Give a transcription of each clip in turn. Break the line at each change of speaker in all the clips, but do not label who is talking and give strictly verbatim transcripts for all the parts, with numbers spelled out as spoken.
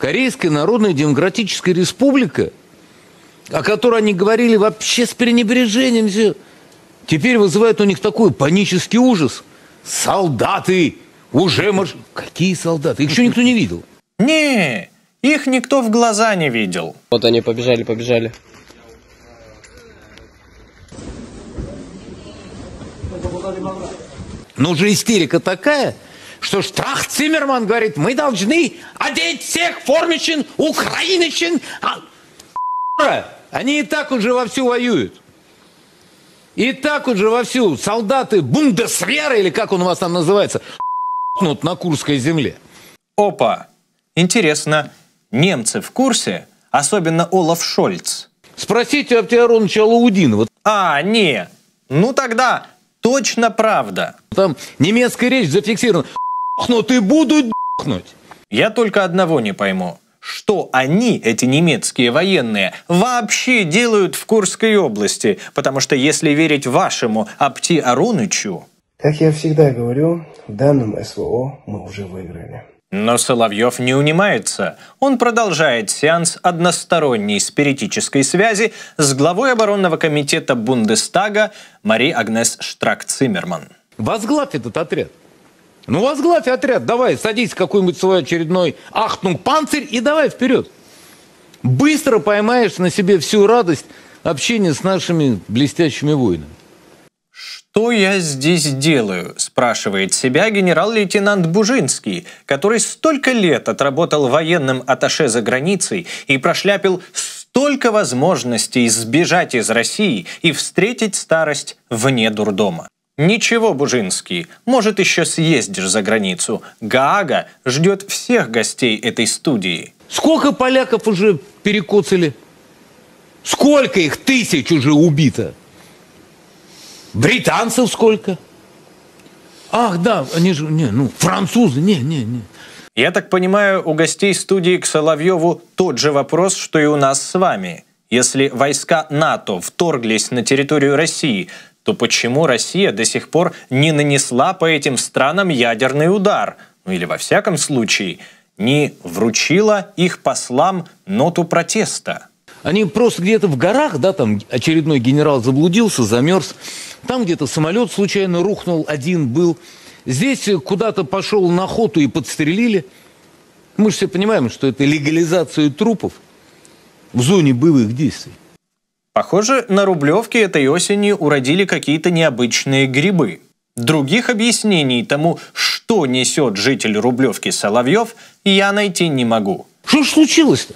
Корейская Народно-Демократическая Республика, о которой они говорили вообще с пренебрежением, все, теперь вызывает у них такой панический ужас. Солдаты уже марш... Какие солдаты? Их еще никто не видел.
Не, их никто в глаза не видел.
Вот они побежали, побежали.
Ну же истерика такая, что Штрах Циммерман говорит, мы должны одеть всех форменщин, украинщин. А... Они и так уже вовсю воюют. И так уже вовсю солдаты Бундесвера, или как он у вас там называется, на Курской земле.
Опа! Интересно, немцы в курсе? Особенно Олаф Шольц.
Спросите Аптия Ароновича Алаудинова.
А, не. Ну тогда точно правда.
Там немецкая речь зафиксирована. Но ты будут д***нуть.
Я только одного не пойму. Что они, эти немецкие военные, вообще делают в Курской области? Потому что если верить вашему Апти Аронычу...
Как я всегда говорю, в данном СВО мы уже выиграли.
Но Соловьев не унимается. Он продолжает сеанс односторонней спиритической связи с главой оборонного комитета Бундестага Мари Агнес Штрак-Циммерман.
Возглавь этот отряд. Ну, возглавь отряд. Давай, садись в какой-нибудь свой очередной Ахтунг-панцирь и давай вперед. Быстро поймаешь на себе всю радость общения с нашими блестящими воинами.
«Что я здесь делаю?» – спрашивает себя генерал-лейтенант Бужинский, который столько лет отработал военным атташе за границей и прошляпил столько возможностей сбежать из России и встретить старость вне дурдома. Ничего, Бужинский, может, еще съездишь за границу. Гаага ждет всех гостей этой студии.
Сколько поляков уже перекоцали? Сколько их тысяч уже убито? Британцев сколько? Ах, да, они же, не, ну, французы, не, не, не.
Я так понимаю, у гостей студии к Соловьеву тот же вопрос, что и у нас с вами. Если войска НАТО вторглись на территорию России, то почему Россия до сих пор не нанесла по этим странам ядерный удар? Ну или, во всяком случае, не вручила их послам ноту протеста?
Они просто где-то в горах, да, там очередной генерал заблудился, замерз. Там где-то самолет случайно рухнул, один был. Здесь куда-то пошел на охоту и подстрелили. Мы же все понимаем, что это легализация трупов в зоне боевых действий.
Похоже, на Рублевке этой осенью уродили какие-то необычные грибы. Других объяснений тому, что несет житель Рублевки Соловьев, я найти не могу.
Что ж случилось-то?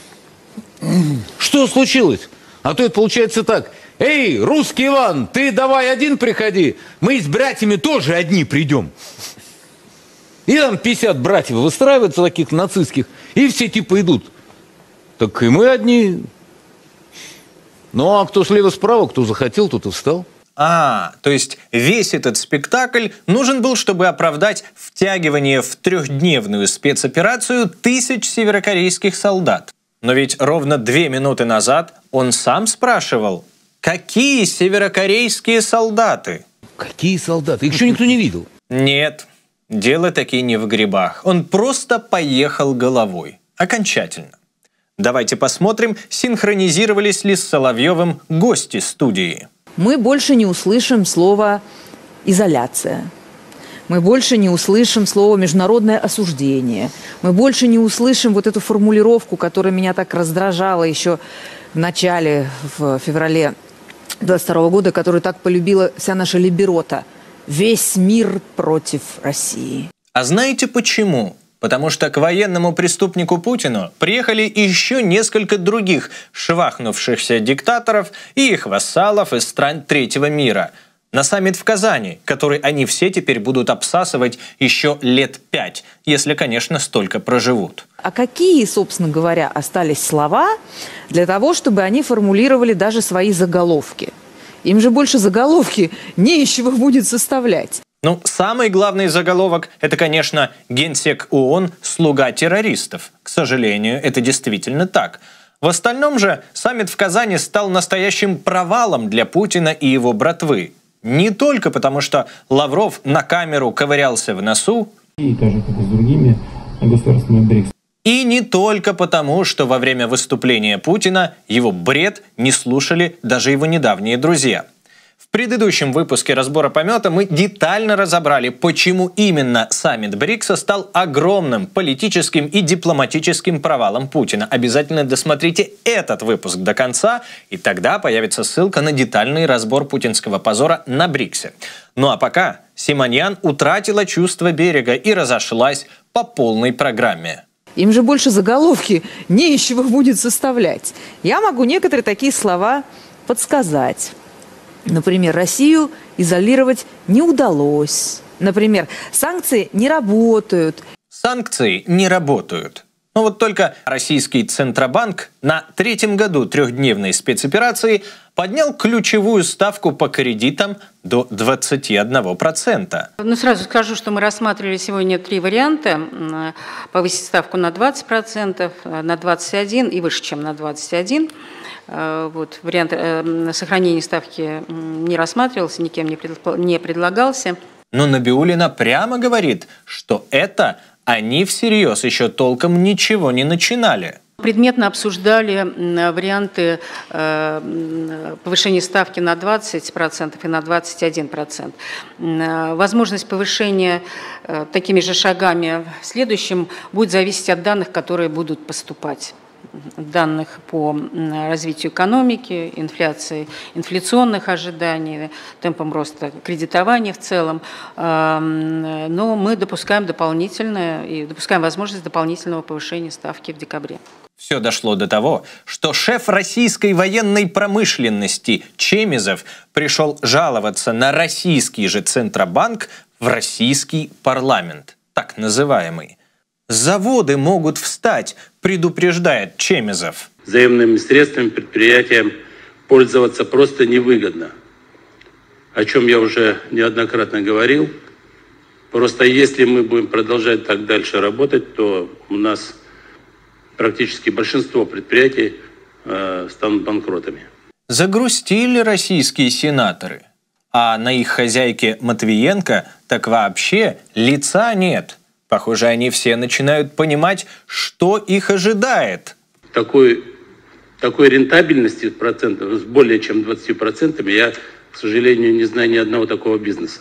Что случилось? А то это получается так. Эй, русский Иван, ты давай один приходи, мы с братьями тоже одни придем. И там пятьдесят братьев выстраиваются таких нацистских, и все типа идут. Так и мы одни. Ну а кто слева-справа, кто захотел, тот и встал.
А, то есть весь этот спектакль нужен был, чтобы оправдать втягивание в трехдневную спецоперацию тысяч северокорейских солдат. Но ведь ровно две минуты назад он сам спрашивал, какие северокорейские солдаты?
Какие солдаты? Их еще никто не видел.
Нет, дело таки не в грибах. Он просто поехал головой. Окончательно. Давайте посмотрим, синхронизировались ли с Соловьевым гости студии.
Мы больше не услышим слово «изоляция». Мы больше не услышим слово «международное осуждение». Мы больше не услышим вот эту формулировку, которая меня так раздражала еще в начале, в феврале двадцать второго года, которую так полюбила вся наша либерота. «Весь мир против России».
А знаете почему? Потому что к военному преступнику Путину приехали еще несколько других швахнувшихся диктаторов и их вассалов из стран третьего мира на саммит в Казани, который они все теперь будут обсасывать еще лет пять, если, конечно, столько проживут.
А какие, собственно говоря, остались слова для того, чтобы они формулировали даже свои заголовки? Им же больше заголовки не из чего будет составлять.
Ну, самый главный заголовок – это, конечно, генсек ООН «Слуга террористов». К сожалению, это действительно так. В остальном же саммит в Казани стал настоящим провалом для Путина и его братвы. Не только потому, что Лавров на камеру ковырялся в носу,
и так же, как и с другими государствами БРИКС.
И не только потому, что во время выступления Путина его бред не слушали даже его недавние друзья. В предыдущем выпуске разбора помета мы детально разобрали, почему именно саммит БРИКСа стал огромным политическим и дипломатическим провалом Путина. Обязательно досмотрите этот выпуск до конца, и тогда появится ссылка на детальный разбор путинского позора на БРИКСе. Ну а пока Симоньян утратила чувство берега и разошлась по полной программе.
Им же больше заголовки не из чего будет составлять. Я могу некоторые такие слова подсказать. Например, Россию изолировать не удалось. Например, санкции не работают.
Санкции не работают. Но вот только российский Центробанк на третьем году трехдневной спецоперации поднял ключевую ставку по кредитам до двадцати одного процента.
Ну, сразу скажу, что мы рассматривали сегодня три варианта. Повысить ставку на двадцать процентов, на двадцать один процентов и выше, чем на двадцать один процент. Вот, вариант сохранения ставки не рассматривался, никем не предлагался.
Но Набиуллина прямо говорит, что это они всерьез еще толком ничего не начинали.
Предметно обсуждали варианты повышения ставки на двадцать процентов и на двадцать один процент. Возможность повышения такими же шагами в следующем будет зависеть от данных, которые будут поступать. Данных по развитию экономики, инфляции, инфляционных ожиданий, темпам роста кредитования в целом. Но мы допускаем дополнительное и допускаем возможность дополнительного повышения ставки в декабре.
Все дошло до того, что шеф российской военной промышленности Чемизов пришел жаловаться на российский же Центробанк в российский парламент, так называемый. Заводы могут встать, предупреждает Чемизов.
Заемными средствами предприятиям пользоваться просто невыгодно. О чем я уже неоднократно говорил. Просто если мы будем продолжать так дальше работать, то у нас практически большинство предприятий э, станут банкротами.
Загрустили российские сенаторы. А на их хозяйке Матвиенко так вообще лица нет. Похоже, они все начинают понимать, что их ожидает.
Такой, такой рентабельности процентов, с более чем двадцатью процентами, я, к сожалению, не знаю ни одного такого бизнеса.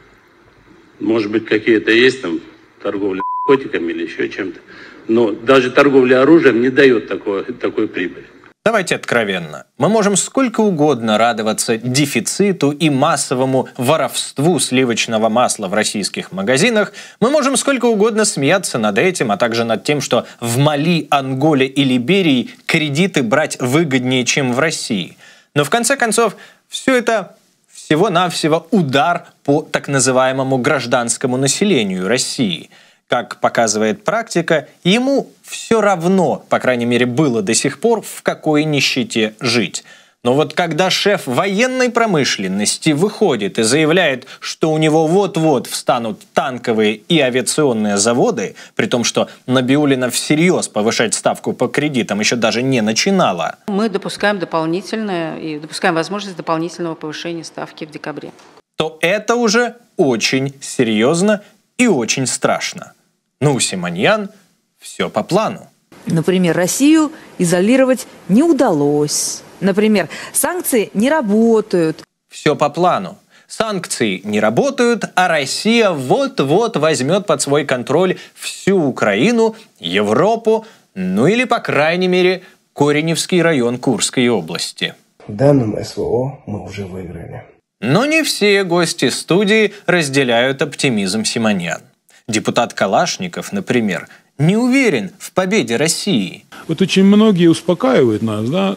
Может быть, какие-то есть там торговля наркотиками или еще чем-то. Но даже торговля оружием не дает такой, такой прибыли.
Давайте откровенно. Мы можем сколько угодно радоваться дефициту и массовому воровству сливочного масла в российских магазинах. Мы можем сколько угодно смеяться над этим, а также над тем, что в Мали, Анголе и Либерии кредиты брать выгоднее, чем в России. Но в конце концов, все это всего-навсего удар по так называемому гражданскому населению России. Как показывает практика, ему все равно, по крайней мере, было до сих пор, в какой нищете жить. Но вот когда шеф военной промышленности выходит и заявляет, что у него вот-вот встанут танковые и авиационные заводы, при том, что Набиуллина всерьез повышать ставку по кредитам еще даже не начинала. Мы
допускаем дополнительное и допускаем возможность дополнительного повышения ставки в декабре.
То это уже очень серьезно и очень страшно. Ну, Симоньян, все по плану.
Например, Россию изолировать не удалось. Например, санкции не работают.
Все по плану. Санкции не работают, а Россия вот-вот возьмет под свой контроль всю Украину, Европу, ну или, по крайней мере, Кореневский район Курской области.
В данном СВО мы уже выиграли.
Но не все гости студии разделяют оптимизм Симоньян. Депутат Калашников, например, не уверен в победе России.
Вот очень многие успокаивают нас, да.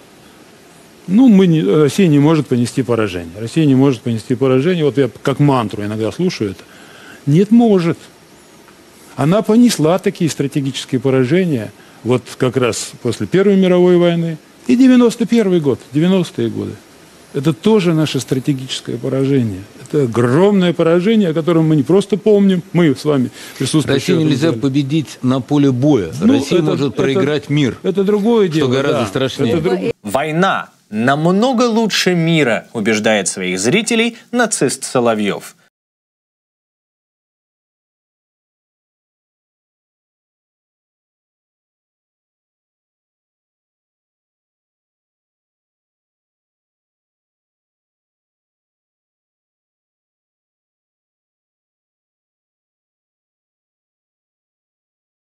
Ну, мы не, Россия не может понести поражение. Россия не может понести поражение. Вот я как мантру иногда слушаю это. Нет, может. Она понесла такие стратегические поражения. Вот как раз после Первой мировой войны. И девяносто первый год, девяностые годы. Это тоже наше стратегическое поражение. Это огромное поражение, о котором мы не просто помним, мы с вами присутствуем.
Россию нельзя победить на поле боя.
Ну,
Россия
это,
может
это,
проиграть мир.
Это другое дело.
Что гораздо
да.
страшнее.
Это друг...
Война намного лучше мира, убеждает своих зрителей нацист Соловьев.